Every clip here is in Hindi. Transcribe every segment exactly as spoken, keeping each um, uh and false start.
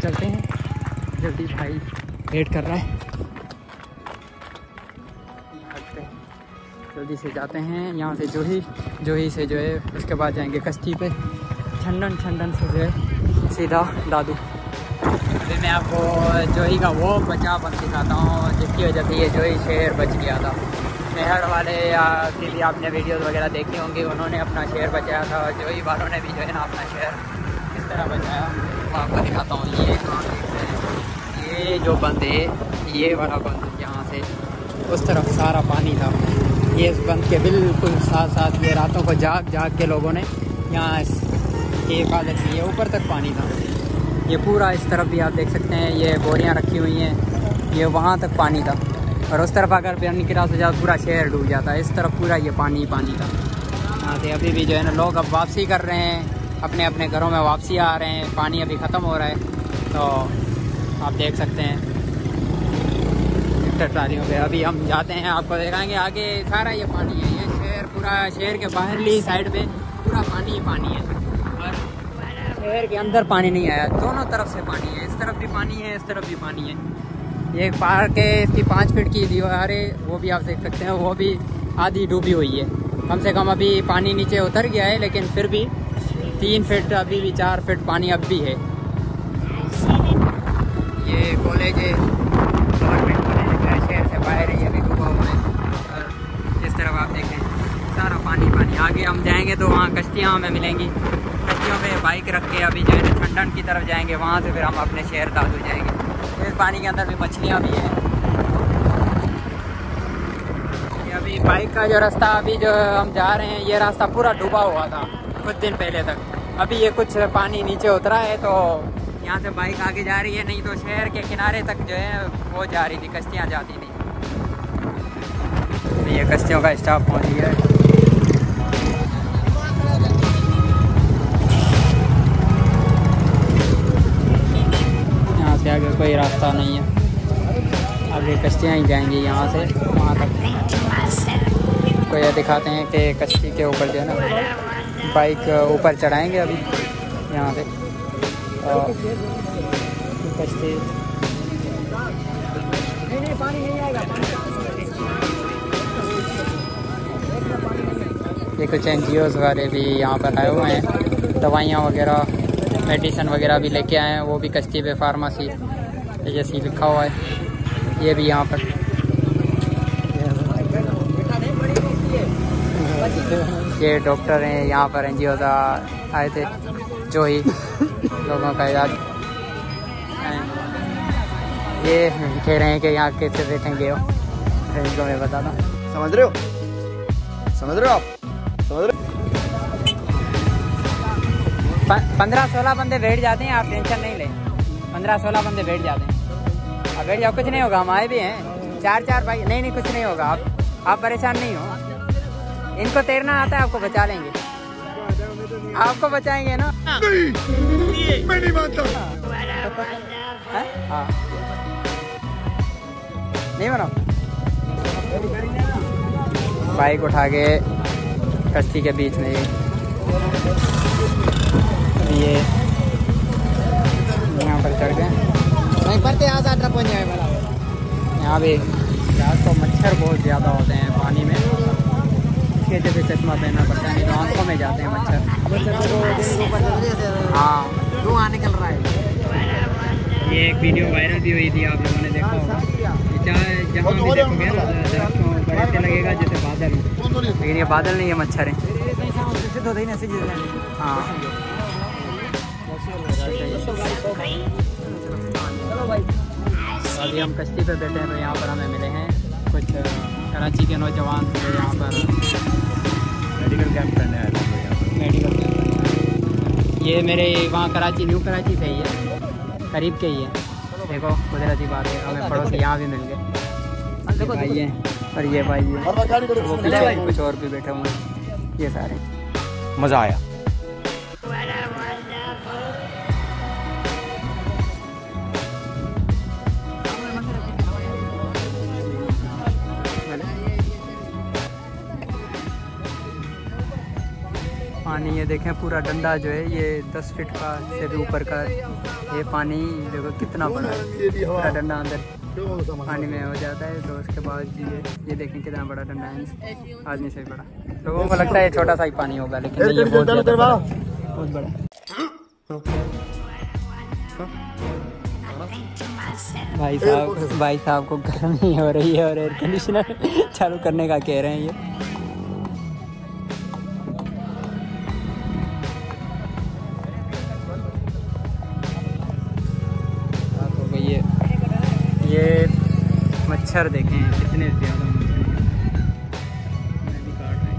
चलते हैं, जल्दी भाई वेट कर रहा है। जल्दी से जाते हैं यहाँ से जोही जोही से जो है उसके बाद जाएंगे कश्ती पे, ठंडन ठंडन से जो है सीधा दादू। अभी मैं आपको जोही का वो बचाव बन दिखाता हूँ जिसकी वजह से ये जोही शेर बच गया था। मेहर वाले या की भी आपने वीडियोस वगैरह देखी होंगी, उन्होंने अपना शेर बचाया था, जोही वालों ने भी जो है ना अपना शेर किस तरह बचाया मैं आपको दिखाता हूँ। ये कहाँ देख रहे हैं, ये जो बंद है ये वाला बंद, यहाँ से उस तरफ सारा पानी था। ये इस बंद के बिल्कुल साथ साथ ये रातों को जाग जाग के लोगों ने यहाँ की हिफाजत की है। ऊपर तक पानी था, ये पूरा इस तरफ भी आप देख सकते हैं, ये बोरियां रखी हुई हैं, ये वहाँ तक पानी था। और उस तरफ अगर पानी की रात हो जाए पूरा शहर डूब जाता है। इस तरफ पूरा ये पानी ही पानी था। यहाँ से अभी भी जो है ना लोग अब वापसी कर रहे हैं, अपने अपने घरों में वापसी आ रहे हैं। पानी अभी ख़त्म हो रहा है, तो आप देख सकते हैं ट्रालियों पे। अभी हम जाते हैं, आपको दिखाएंगे आगे सारा ये पानी है। ये शहर पूरा शहर के बाहरली साइड पे पूरा पानी ही पानी है, और शहर के अंदर पानी नहीं आया। दोनों तरफ से पानी है, इस तरफ भी पानी है, इस तरफ भी पानी है। ये पार्क है, इसकी पाँच फीट की दीवार है, वो भी आप देख सकते हैं, वो भी आधी डूबी हुई है। कम से कम अभी पानी नीचे उतर गया है, लेकिन फिर भी तीन फीट अभी भी चार फीट पानी अब भी है। ये कॉलेज है, गवर्नमेंट कॉलेज है, शहर से बाहर है, ये भी डूबा हुआ है। और इस तरफ आप देखें सारा पानी पानी। आगे हम जाएंगे तो वहाँ कश्तियाँ हमें मिलेंगी, कश्तियों पे बाइक रख के अभी जो है ठंडन की तरफ जाएंगे, वहाँ से फिर हम अपने शहर दादू जाएंगे। इस पानी के अंदर भी मछलियाँ भी हैं। ये अभी बाइक का जो रास्ता अभी जो हम जा रहे हैं, ये रास्ता पूरा डूबा हुआ था कुछ दिन पहले तक। अभी ये कुछ पानी नीचे उतरा है, तो यहाँ से बाइक आगे जा रही है, नहीं तो शहर के किनारे तक जो है वो जा रही थी, कश्तियाँ जाती थी। ये कश्तियों का स्टाफ पहुँच गया है। यहाँ से आगे कोई रास्ता नहीं है, आगे कश्तियाँ ही जाएंगी यहाँ से वहाँ तक। तो ये दिखाते हैं कि कश्ती के ऊपर जो है ना बाइक ऊपर चढ़ाएंगे अभी यहाँ से, और कश्ती नहीं नहीं पानी नहीं आएगा। ये कुछ एन जी ओज़ वाले भी यहाँ पर आए हुए हैं, दवाइयाँ वगैरह मेडिसन वगैरह भी लेके आए हैं। वो भी कश्ती पे फार्मेसी जैसी लिखा हुआ है, ये भी यहाँ पर। ये डॉक्टर हैं यहाँ पर, एन जी ओज़ आए थे जो ही लोगों का इलाज। ये कह रहे हैं कि यहाँ कैसे बैठेंगे हो, इनको मैं बताता हूँ। समझ रहे हो समझ रहे हो आप समझ रहे हो? पंद्रह सोलह बंदे बैठ जाते हैं, आप टेंशन नहीं लें। पंद्रह सोलह बंदे बैठ जाते हैं, अब बैठ जाओ, कुछ नहीं होगा। हम आए भी हैं, चार चार भाई, नहीं नहीं कुछ नहीं होगा। आप आप परेशान नहीं हो, इनको तैरना आता है, आपको बचा लेंगे, आपको बचाएंगे ना। नहीं, मैं नहीं मानता। हाँ नहीं बनो। बाइक उठा के कश्ती के बीच में ये यहाँ पर चढ़ गए, नहीं पड़ते आज आठ पहुँच जाए। यहाँ भी रात को मच्छर बहुत ज़्यादा होते हैं पानी में, इसके वजह से चश्मा पहनना पड़ता है, नहीं तो आँखों में जाते हैं मच्छर। हाँ धुआं आने निकल रहा है। ये एक वीडियो वायरल भी हुई थी, आप लोगों ने देखा होगा। जहाँ जहाँ भी देखोगे ना दरख्तों पर ऐसे लगेगा जैसे बादल, लेकिन ये बादल नहीं है, मच्छर है। हाँ अभी हम कश्ती पे बैठे हैं, तो यहाँ पर हमें मिले हैं कुछ कराची के नौजवान जो यहाँ पर मेडिकल कैंप करने आए थे। मेडिकल कैंप ये मेरे वहाँ कराची, न्यू कराची से ही है, करीब के ही है। देखो कुदरती बात है, हमें पड़ोसी यहाँ भी मिल गए। भाई है और ये भाई है, वो पीछे कुछ और भी बैठे हुए हैं, ये सारे। मज़ा आया। पानी पानी ये देखें, पूरा डंडा जो है ये दस फीट का से भी ऊपर का ये पानी देखो कितना बड़ा है। पूरा डंडा अंदर पानी में हो जाता है। तो उसके बाद ये ये देखें कितना बड़ा डंडा है, आदमी से भी बड़ा। लोगों को लगता है छोटा सा ही पानी होगा, लेकिन ये बहुत बड़ा, बहुत बड़ा। भाई साहब भाई साहब को गर्मी हो रही है और एयर कंडीशनर चालू करने का कह रहे हैं ये। तो ये ये मच्छर देखें कितने ज़्यादा मच्छर भी काट रहे हैं।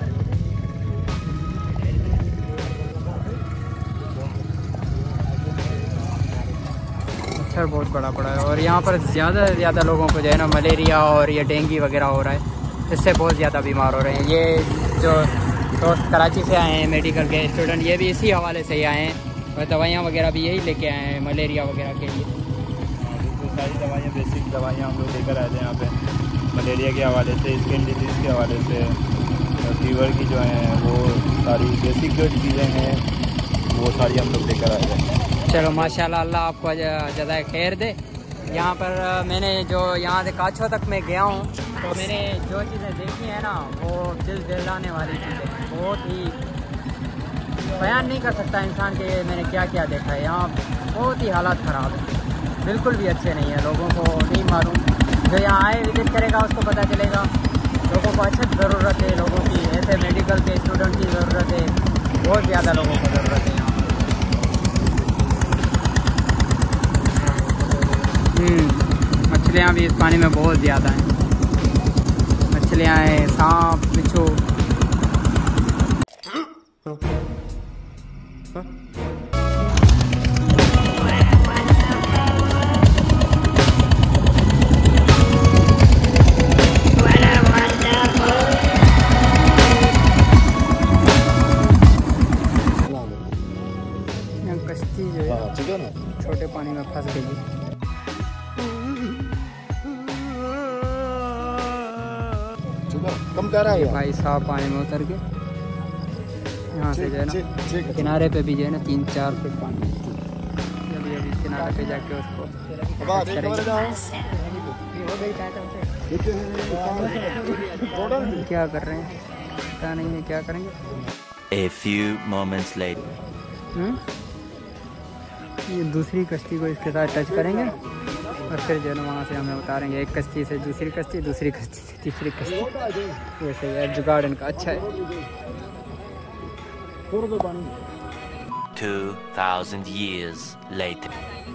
मच्छर बहुत बड़ा पड़ा है और यहाँ पर ज़्यादा से ज़्यादा लोगों को जो है ना मलेरिया और ये डेंगू वगैरह हो रहा है। इससे बहुत ज़्यादा बीमार हो रहे हैं। ये जो दोस्त कराची से आए हैं मेडिकल के स्टूडेंट, ये भी इसी हवाले से ही आए हैं और दवाइयाँ वगैरह भी यही लेके आए हैं मलेरिया वगैरह के लिए। सारी दवाइयाँ, बेसिक दवाइयाँ हम लोग लेकर आए थे यहाँ पे, मलेरिया के हवाले से, स्किन डिजीज़ के हवाले से, फीवर की जो हैं वो सारी बेसिक जो चीज़ें हैं वो सारी हम लोग लेकर आए थे। चलो माशाल्लाह, अल्लाह आपको ज़्यादा खैर दे। यहाँ पर मैंने जो यहाँ से काछो तक मैं गया हूँ तो मैंने जो चीज़ें देखी हैं ना वो दिल दहलाने वाली चीज़ें, बहुत ही बयान नहीं कर सकता इंसान के मैंने क्या क्या देखा है। यहाँ बहुत ही हालात ख़राब है, बिल्कुल भी अच्छे नहीं है। लोगों को नहीं मालूम, जो यहाँ आए विजिट करेगा उसको पता चलेगा। लोगों को अच्छी ज़रूरत है, लोगों की ऐसे मेडिकल के स्टूडेंट की ज़रूरत है, बहुत ज़्यादा लोगों को ज़रूरत है यहाँ। मछलियाँ भी इस पानी में बहुत ज़्यादा हैं, मछलियाँ हैं, सांप, बिच्छू। कश्ती जो है छोटे पानी में फंस गई है। कम कर रहा है भाई साहब पानी में उतर के यहाँ से जो है ना किनारे पे भी जो है ना तीन चार फीट पानी है। अभी अभी किनारे पे जाके उसको क्या कर रहे हैं पता नहीं है, क्या करेंगे। A few moments later. हुँ? ये दूसरी कश्ती को इसके साथ टच करेंगे और फिर जो है ना वहाँ से हमें उतारेंगे। एक कश्ती से दूसरी कश्ती, दूसरी कश्ती से तीसरी कश्ती, वैसे यार जुगाड़ इनका अच्छा है। Two thousand years later.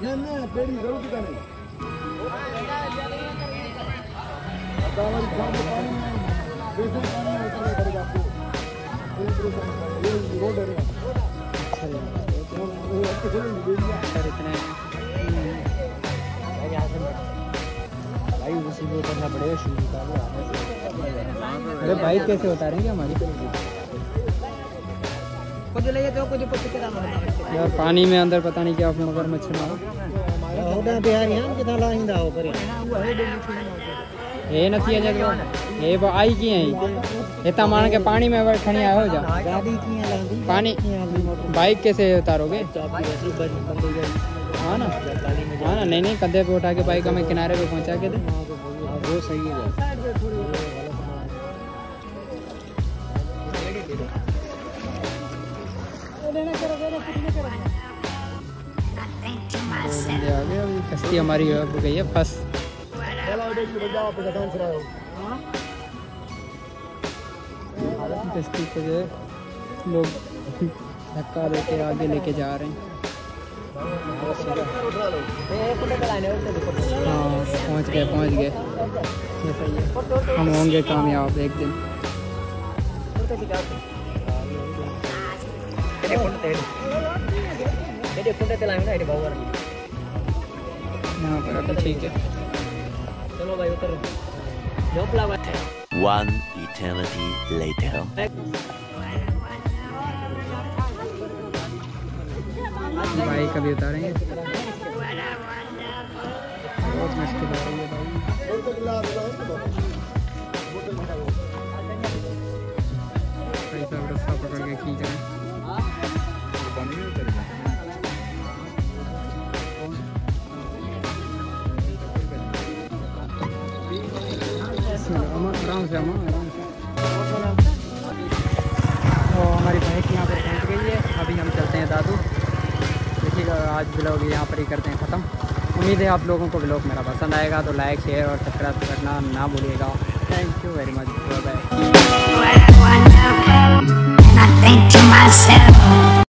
अरे बाइक कैसे उतारेंगे हमारी यार, पानी में अंदर पता नहीं क्या मगरमच्छ ना हो। ये नथी जग ये आई की है इतना मान के पानी में खड़ी आए हो जा पानी बाइक कैसे उतारोगे? हाँ ना हाँ ना नहीं नहीं कंधे पे उठा के बाइक हमें किनारे पे पहुंचा के दे, वो सही है। आगे अभी कश्ती हमारी हो गई है फंस। कश्ती को जो लोग धक्का देके आगे लेके जा रहे हैं। हाँ पहुँच गए पहुँच गए हम होंगे कामयाब एक दिन। यहाँ पर अभी ठीक है। चलो भाई उतर। One eternity later. भाई कभी उतारेंगे, बहुत मुश्किल हो रही है भाई। भाई सब रस्सा पकड़ के खींच रहे हैं। पानी में उतर गया। आराम से अम्मा आराम से। तो हमारी बाइक यहाँ पर पहुँच गई है। अभी हम चलते हैं दादू। देखिएगा आज ब्लॉग यहाँ पर ही करते हैं ख़त्म। उम्मीद है आप लोगों को ब्लॉग मेरा पसंद आएगा, तो लाइक शेयर और सब्सक्राइब करना ना भूलिएगा। Thank you very much. Bye bye.